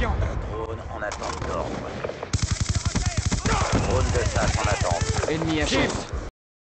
position. Drone en attente d'ordre. Drone de chasse en attente. Ennemi à Shift.